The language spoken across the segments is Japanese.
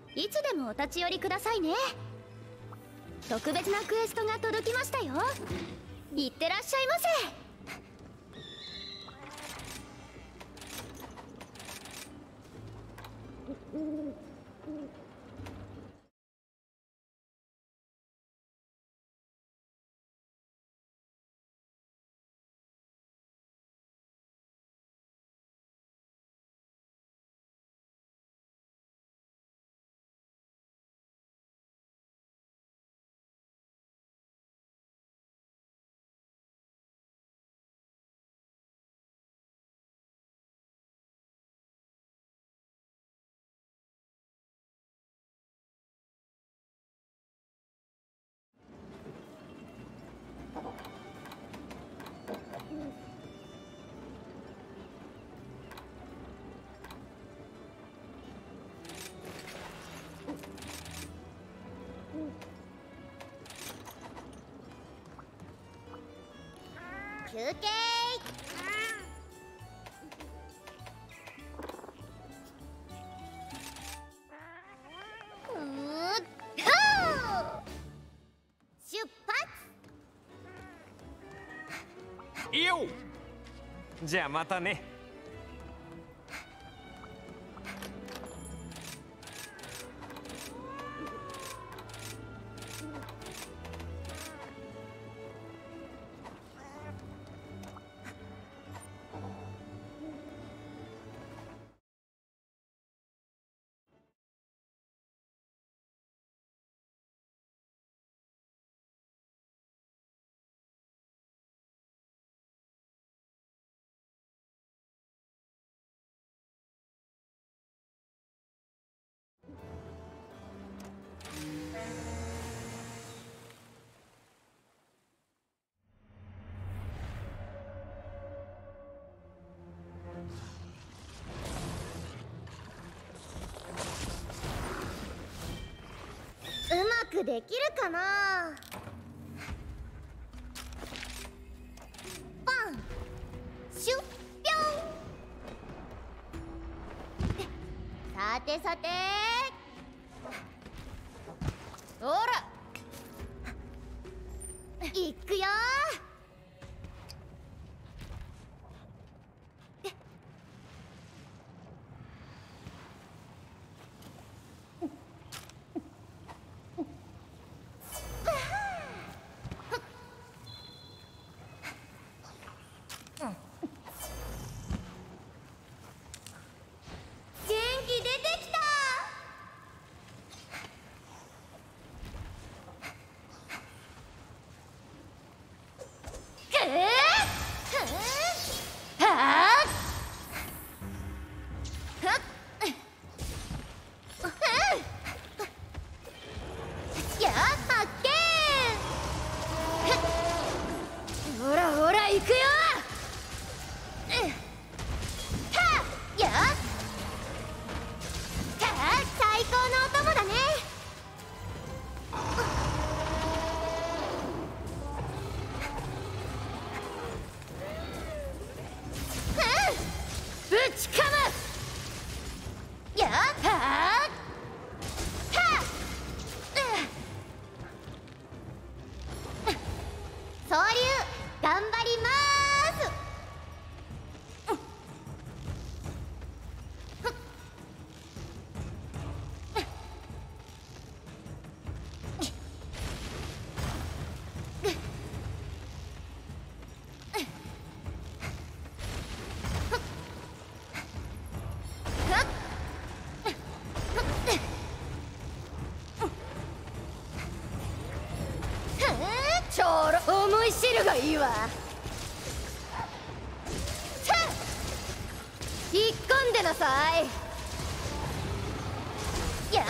いつでもお立ち寄りくださいね。特別なクエストが届きましたよ。いってらっしゃいませ。休憩。出発。 いいよ。じゃあまたね。 うまくできるかな。パンシュッピョン。さてさて、ほらいくよ。思い知るがいいわ。引っ込んでなさい。やっ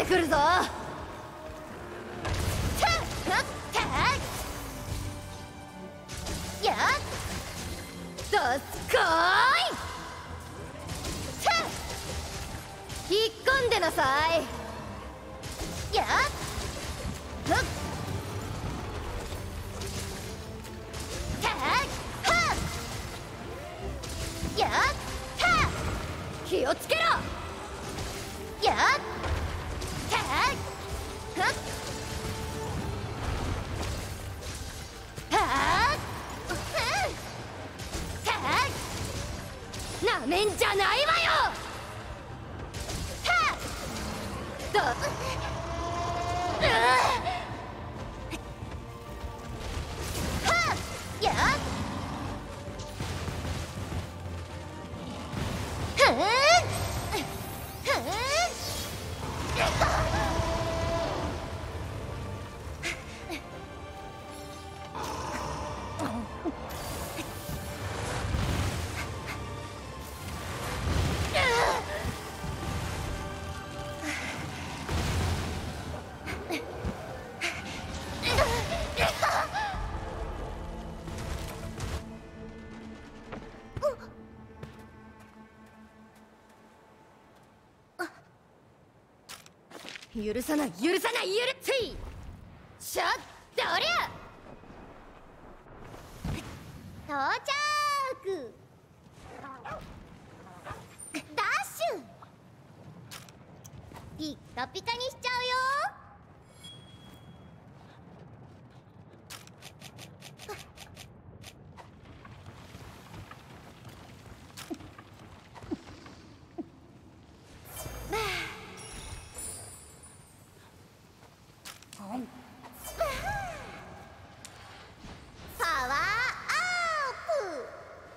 くるぞ。やっどすこーい。引っ込んでなさい。やっふっやっ気をつけろ。やっふっなめんじゃないわよ。どやっ許さない許さない許せい。しゃっどりゃ到着。ダッシュピッカピカにしちゃうよ。パワーアップ。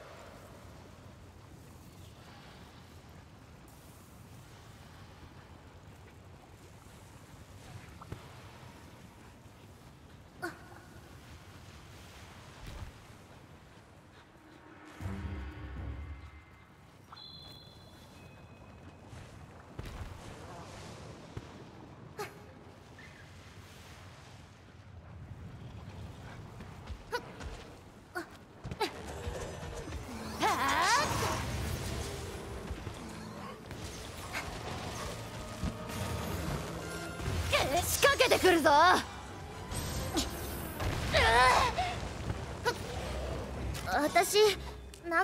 仕掛けてくるぞ。私泣かない。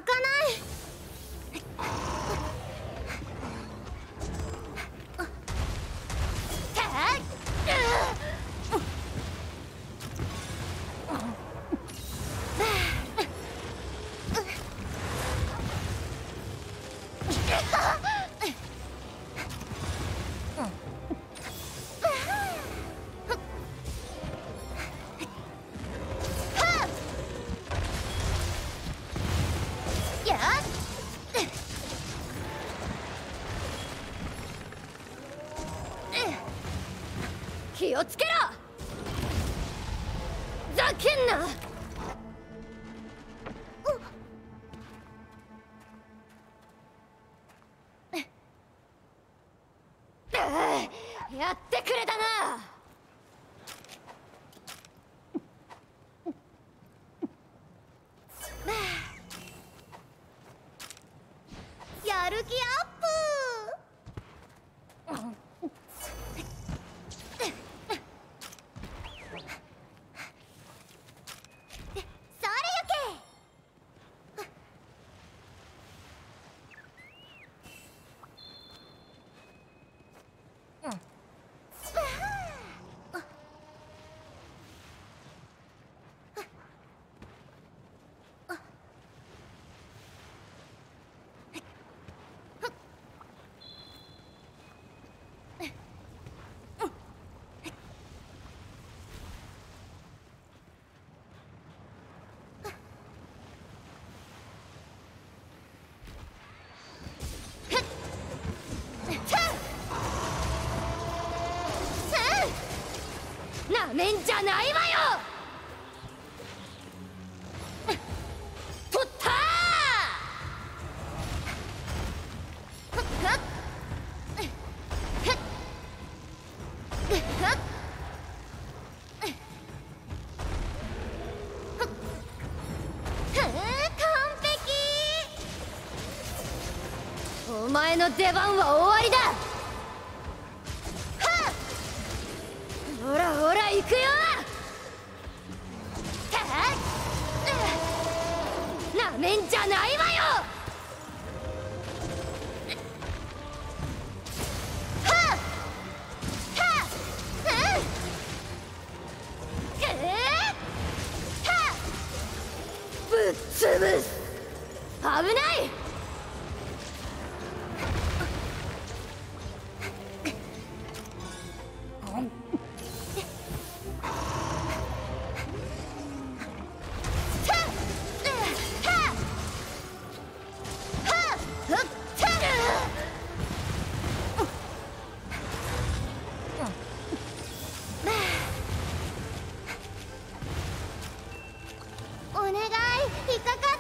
気をつけろ。ざけんな。やってくれたな。やる気アップ。なめんじゃないわよ。とったー。 前の出番は終わりだ。はっ、ほらほら行くよ。なめんじゃないわよ。ぶっ潰す。危ない。お願い、引っかかって。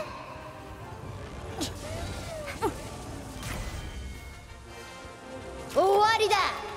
終わりだ。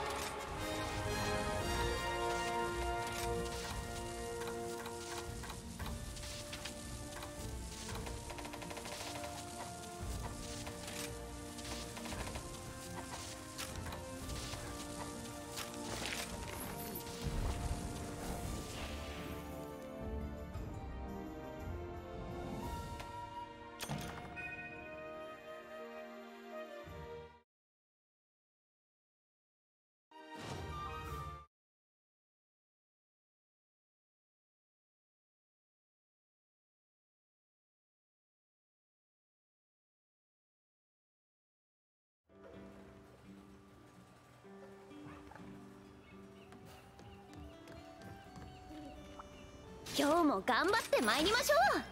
今日も頑張って参りましょう。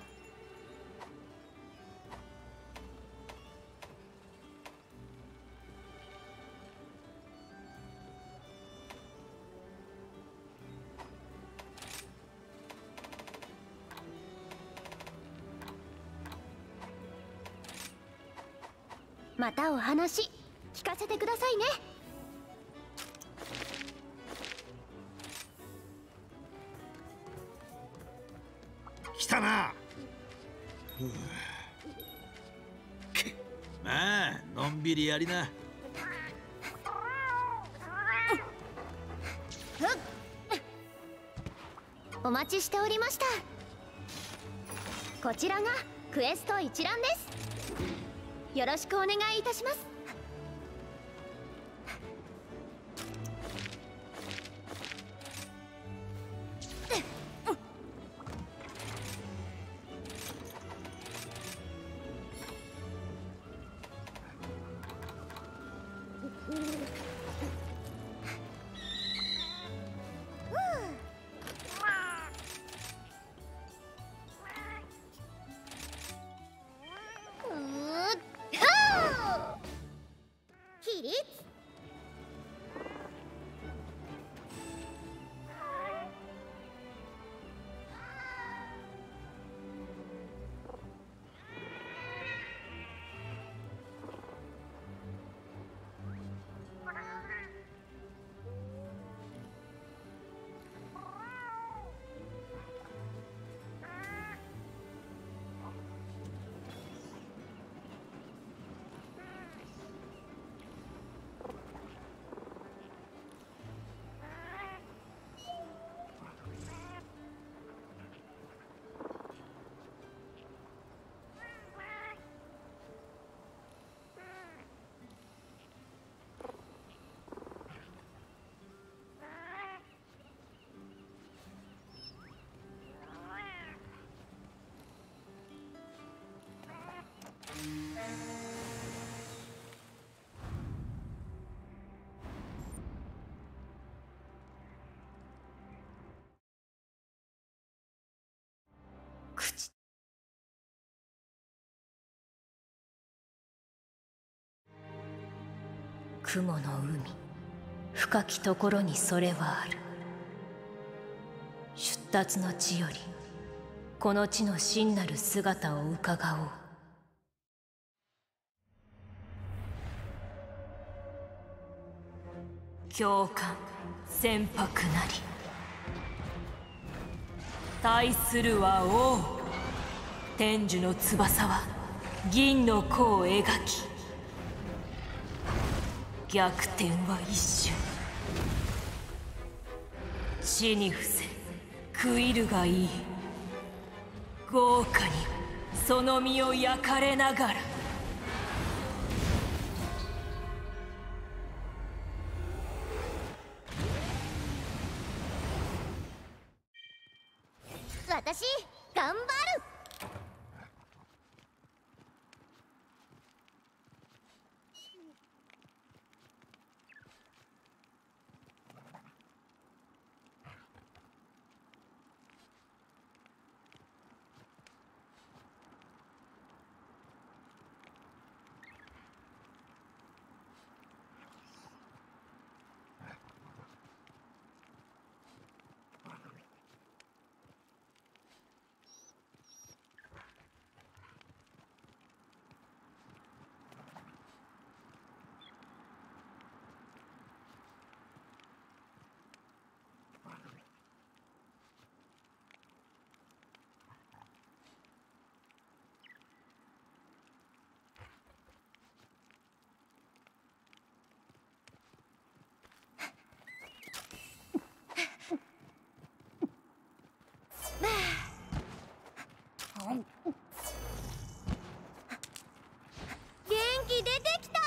またお話聞かせてくださいね。 来たな。まあのんびりやりな。 お待ちしておりました。こちらがクエスト一覧です。よろしくお願いいたします。起立。 雲の海、深きところにそれはある。出立の地よりこの地の真なる姿を伺おう。教官船舶なり、対するは王。天樹の翼は銀の弧を描き、 逆転は一瞬。地に伏せ食いるがいい。豪華にその身を焼かれながら。 私頑張る。元気出てきた。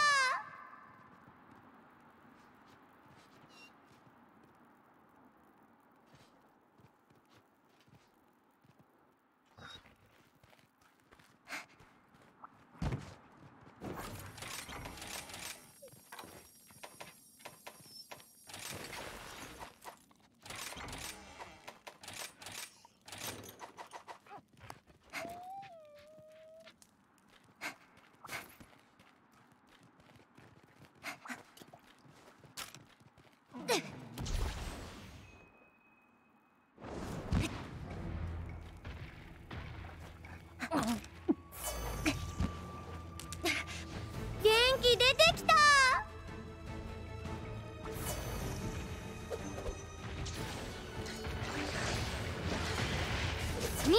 元気出てきた。に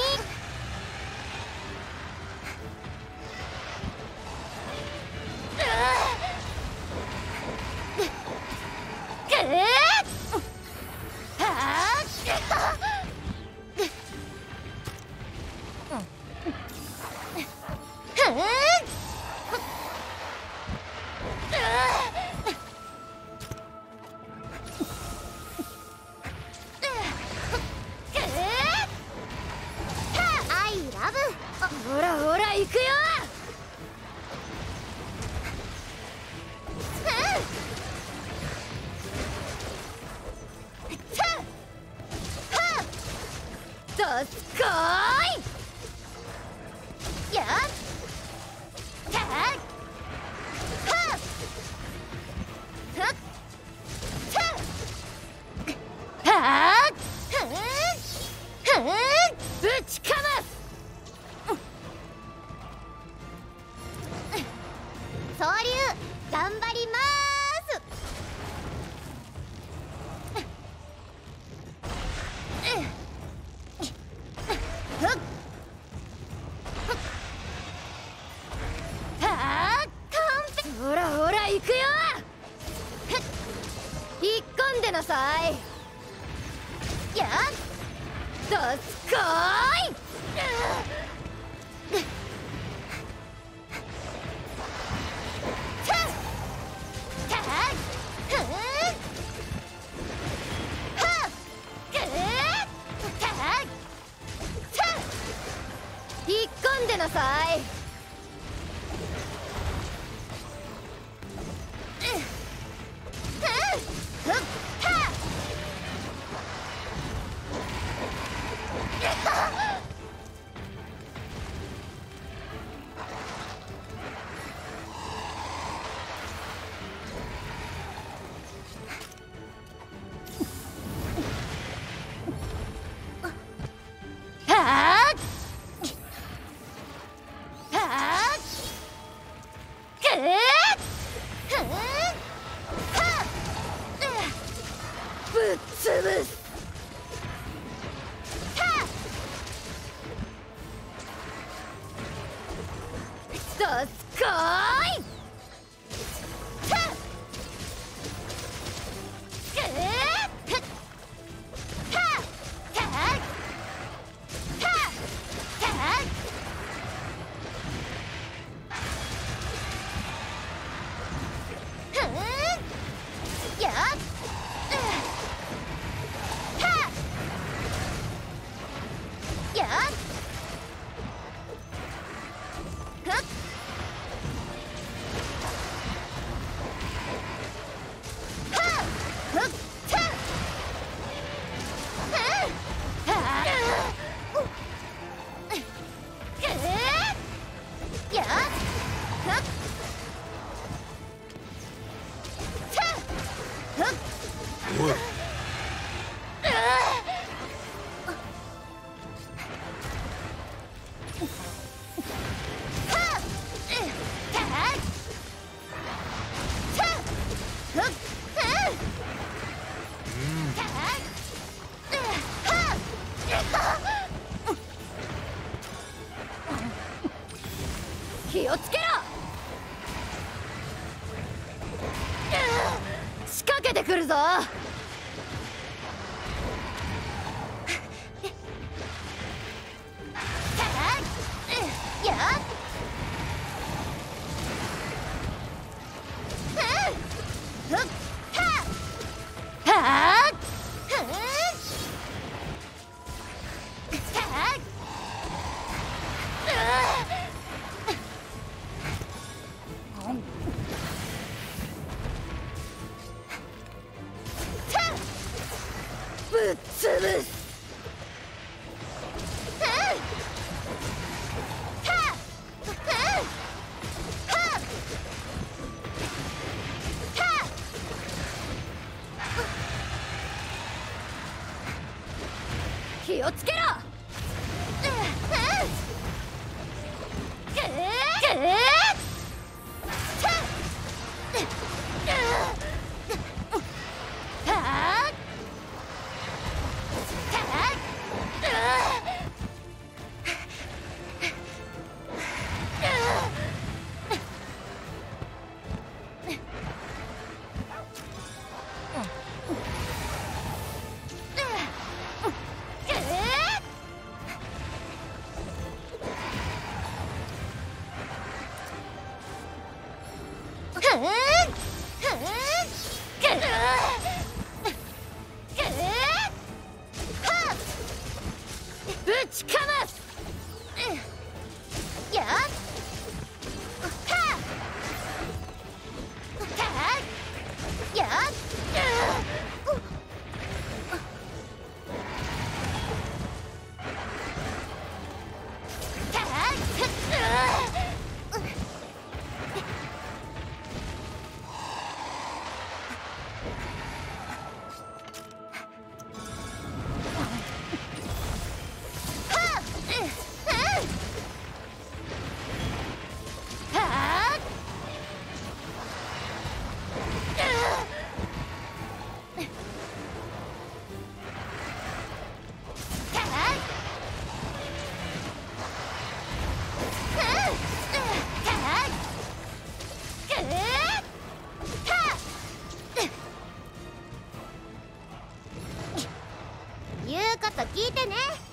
ほらほら行くよ。どすこーい。やったはっはっぶちかます総流頑張りまーす。ほらほら行くよ。引っ込んでなさい。やっどすこーい。引っ込んでなさい。ぶっ潰す。どすこーい。 おい、 気をつけろ。仕掛けてくるぞ。ぶっ潰す。気をつけろ。ぶちかますやっやっ言うこと聞いてね。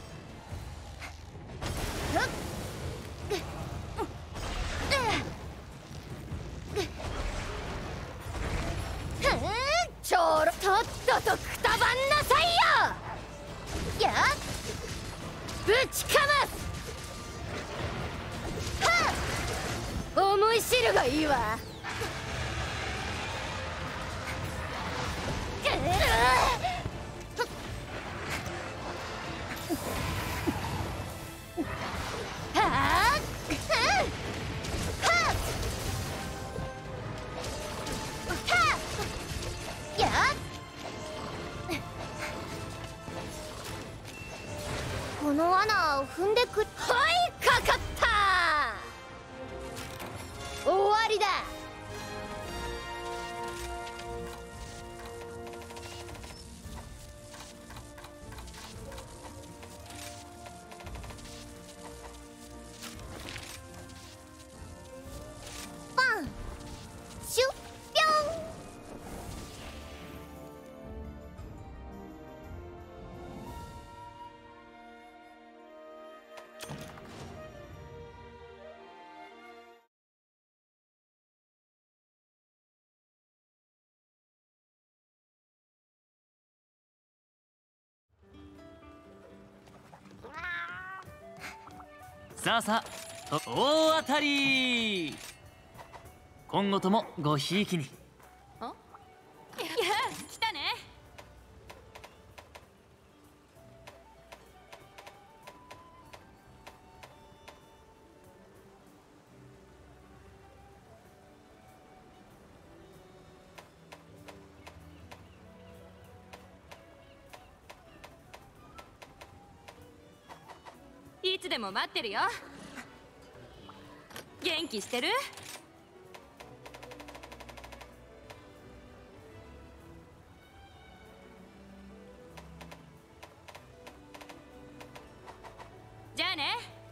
ちょろとっととくたばんなさいよ。やっぶちかます。思い知るがいいわ。この穴を踏んでく。はい、かかった。終わりだ。パンシュッぴょん。 さあさあ、大当たり。今後ともごひいきに。 いや来たね。いつでも待ってるよ。元気してる？じゃあね。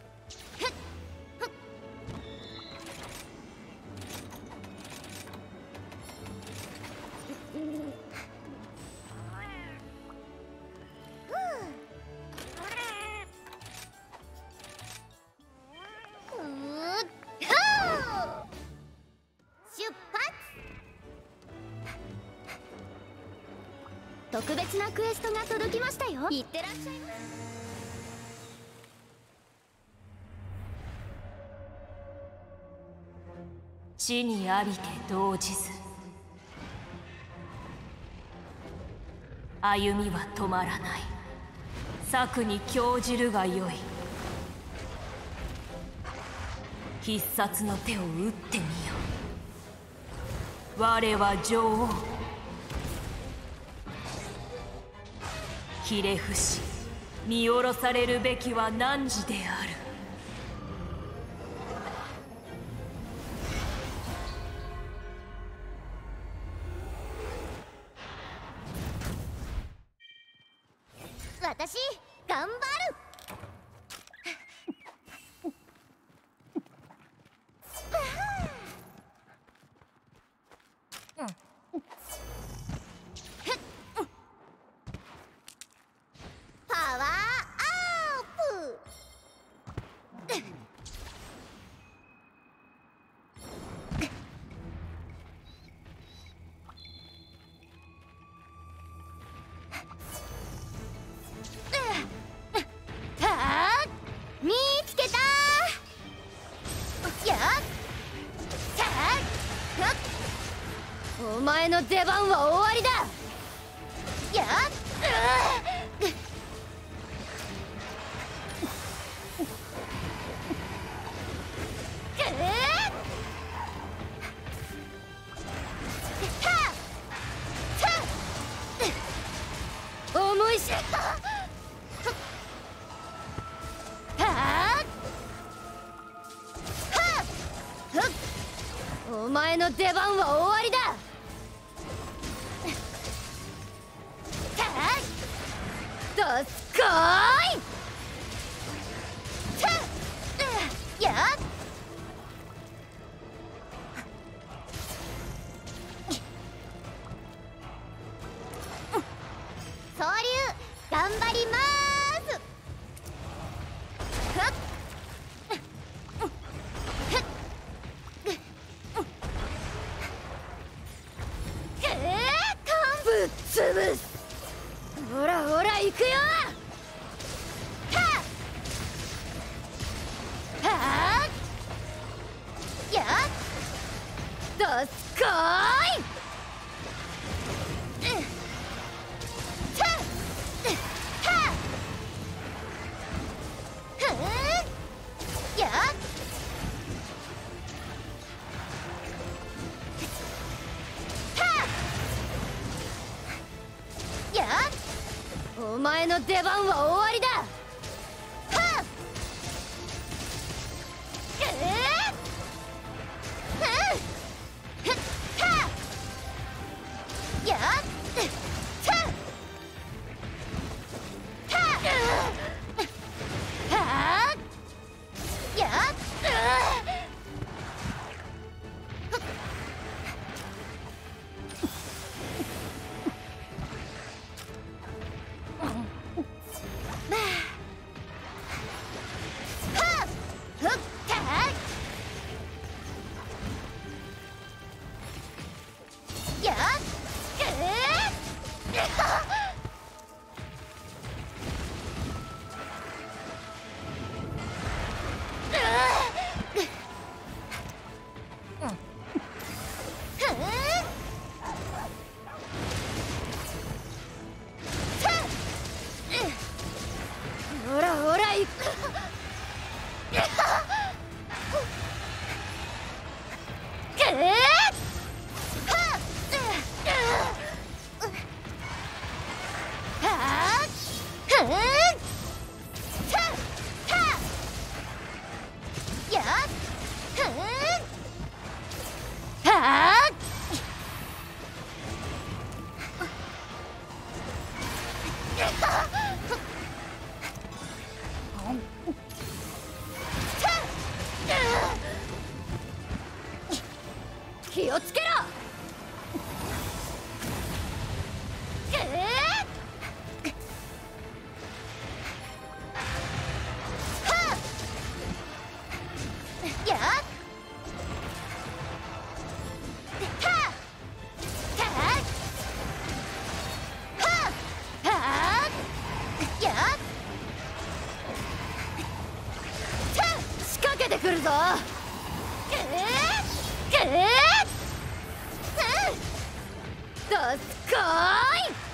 特別なクエストが届きましたよ。いってらっしゃいませ。 地にありて動じず、歩みは止まらない。策に興じるがよい。必殺の手を打ってみよ。我は女王。ひれ伏し見下ろされるべきは汝である。 私頑張る。パワーアップ。見つけたー。やっさあ、お前の出番は終わりだ。やっ思い知った。お前の出番は終わりだ。どすこーい。やっ総流頑張りまーす。ぶっ潰す。ほらほら行くよ。やっどすこーい。やっやっお前の出番は終わりだ。やっやっやっすこーい。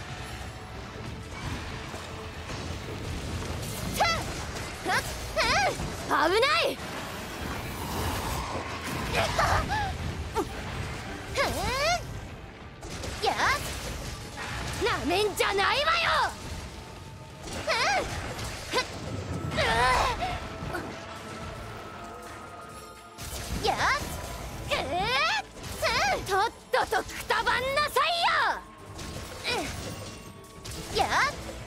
危ない。やっなめんじゃないわよ。やっとっととくたばんなさいよ。やっ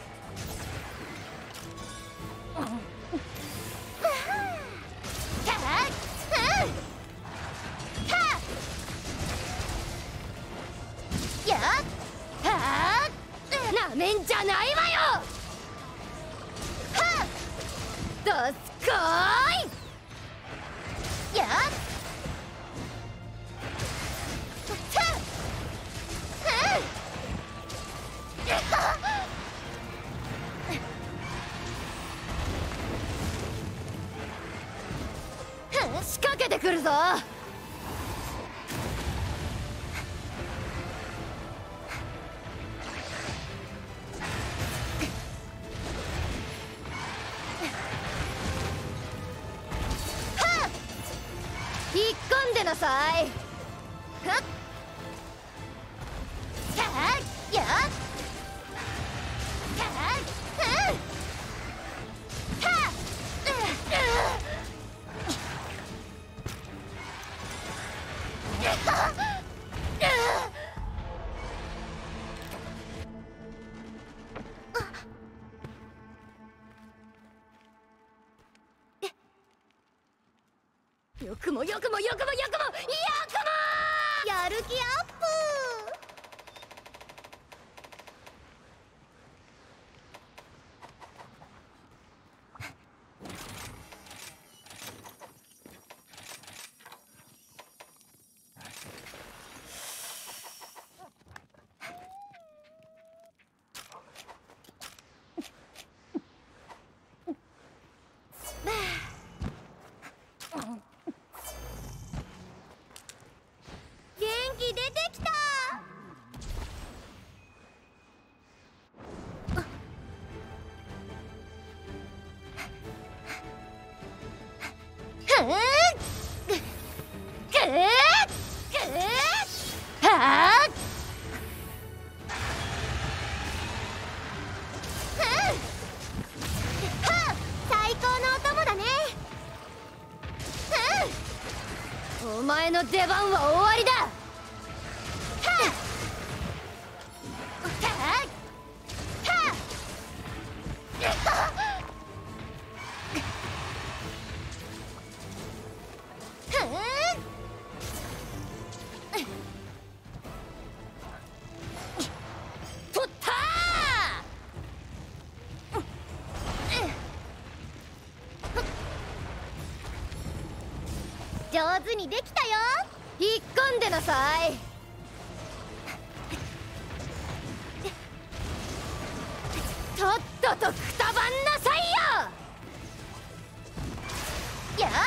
なめんじゃないわよ。どすこーい。やっ仕掛けてくるぞ。引っ込んでなさい。はっやっよくもよくもよくもよくもよくもやる気アップ。元気出てきた。最高のお供だね。お前の出番は終わりだ。取ったー。上手にできたよ。引っ込んでなさい。とっととくたばんなさいよ。やっ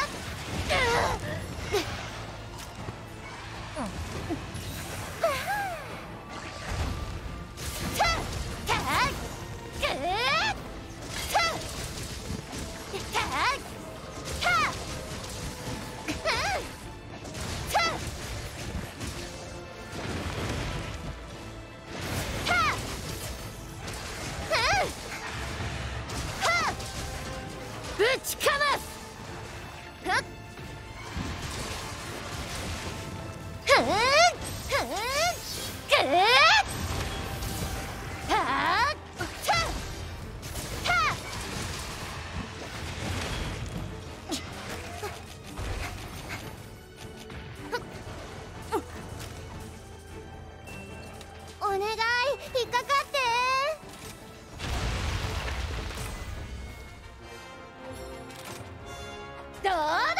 ぶちかますお願い、引っかかって。どうだ。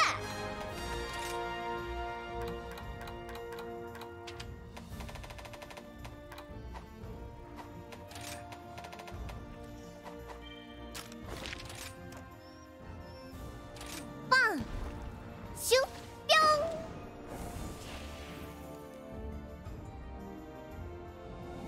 パンシュッぴょん。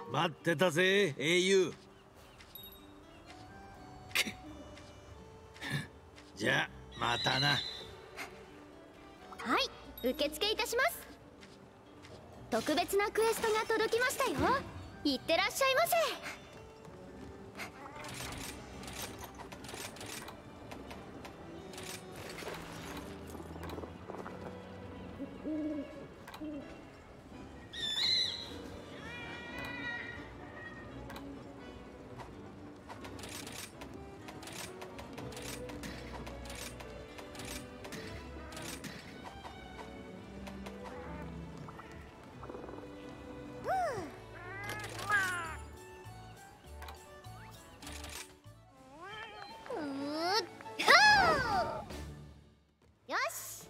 待ってたぜ英雄。じゃあまたな。 はい、受付いたします。特別なクエストが届きましたよ。いってらっしゃいませ。よし。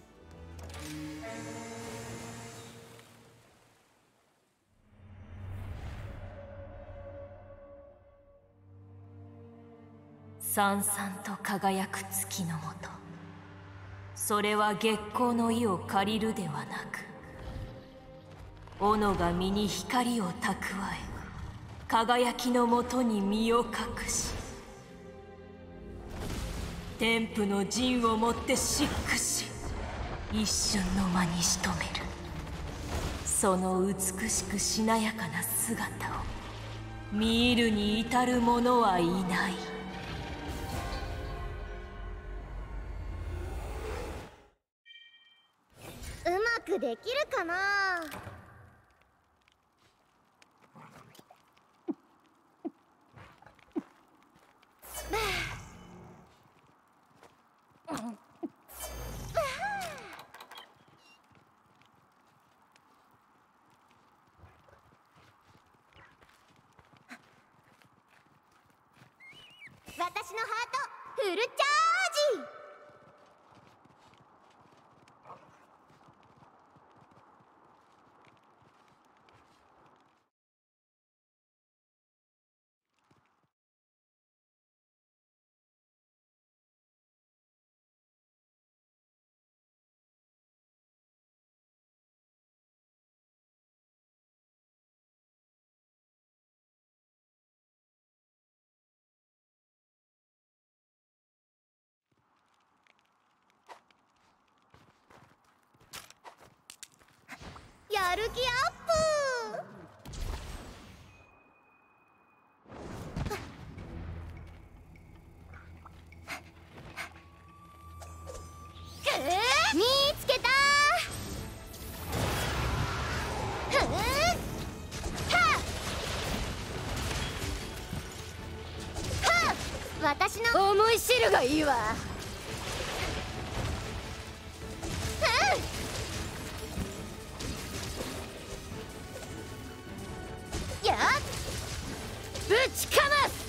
さんさんと輝く月のもと、それは月光の意を借りるではなく、斧が身に光を蓄え、輝きのもとに身を隠し、天賦の陣をもって漆喰し、一瞬の間に仕留める。その美しくしなやかな姿を見入るに至る者はいない。 うまくできるかな。私のハートフルチャージ。やる気アップ。見つけた。私の思い知るがいいわ。やっぶちかます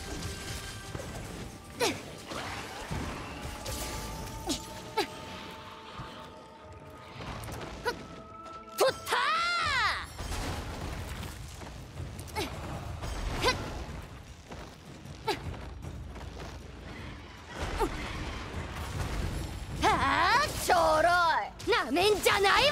とったー。はあ、ちょろいなめんじゃないわよ。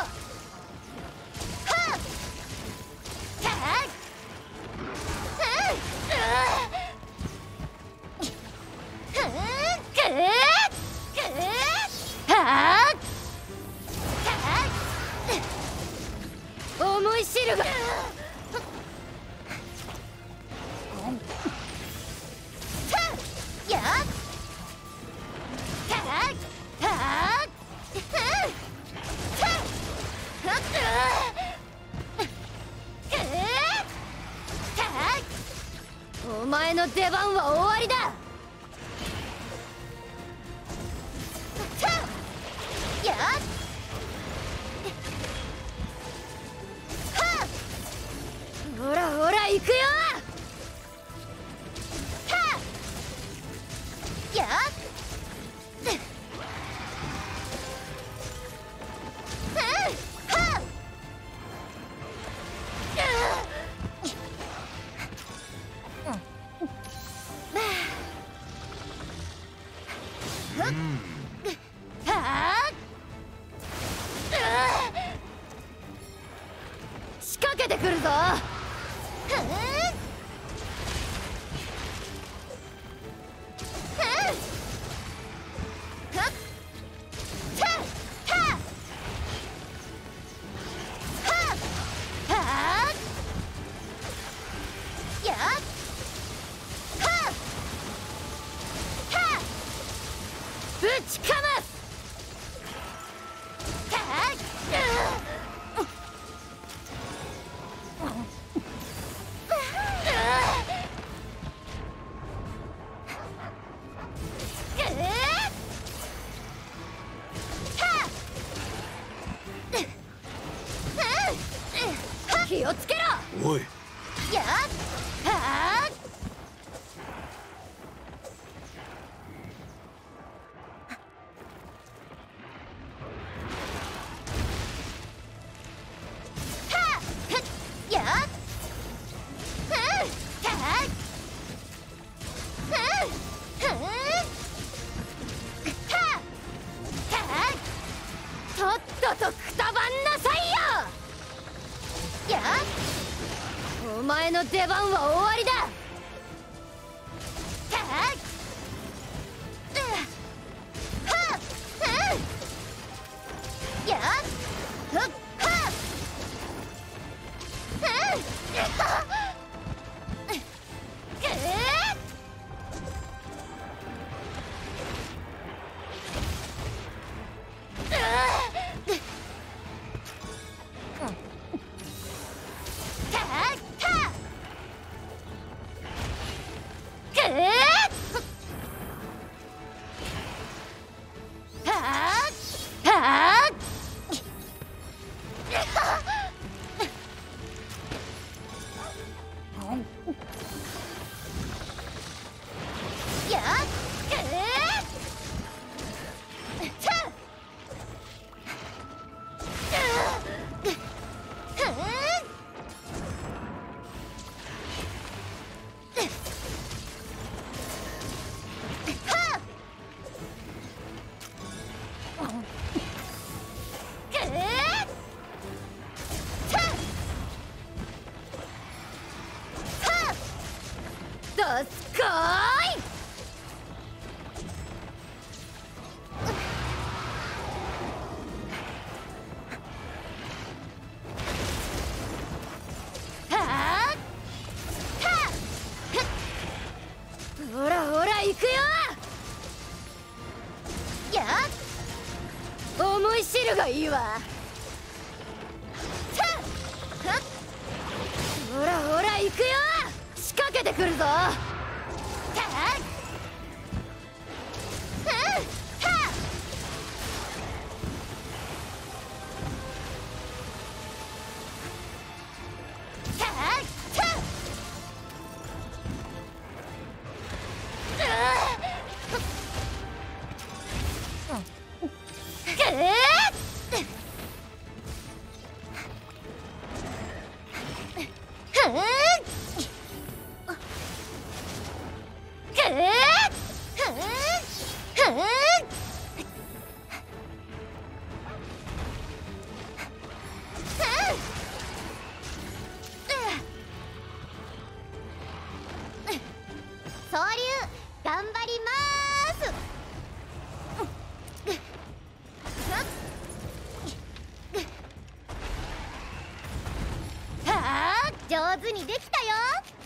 思い知るが。やっお前の出番は終わりだ。やっほらほら行くよ。やっ仕掛けてくるぞ。 ぶちかます。気をつけろ。 おい、 やっはーとっととくたばんなさいよ。やっ、お前の出番は終わりだ。やっふっはっどすこーい。ほらほら行くよ。やっ、思い知るがいいわ。ほらほら行くよ。仕掛けてくるぞ。総流頑張りまーす。はあ、上手にできたよ。